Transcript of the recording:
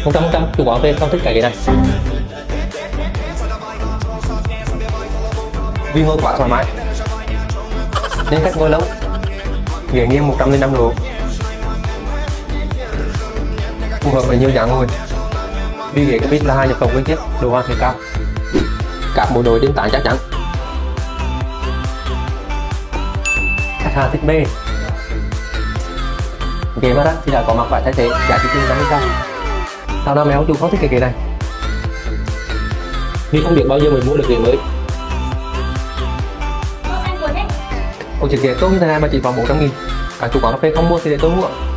100% chủ quán về không thích cái ghế này vì ngồi quá thoải mái nên khách ngồi lâu, ghế nghiêng 105 độ, phù hợp với nhiều dáng ngồi. Vì ghế cabin là 2 nhập khẩu nguyên chiếc, độ hoàn thiện cao, các bộ đồ trên tán chắc chắn. Khách hàng thích mê ghế mà thì đã có mặt phải thay thế, giá trị trên 50 trăm. Sao nào mèo chủ không thích cái ghế này vì không biết bao giờ mình mua được ghế mới. Ôi chiếc ghế tốt như thế này mà chỉ khoảng 400.000, cả chủ quán cà phê không mua thì để tôi mua.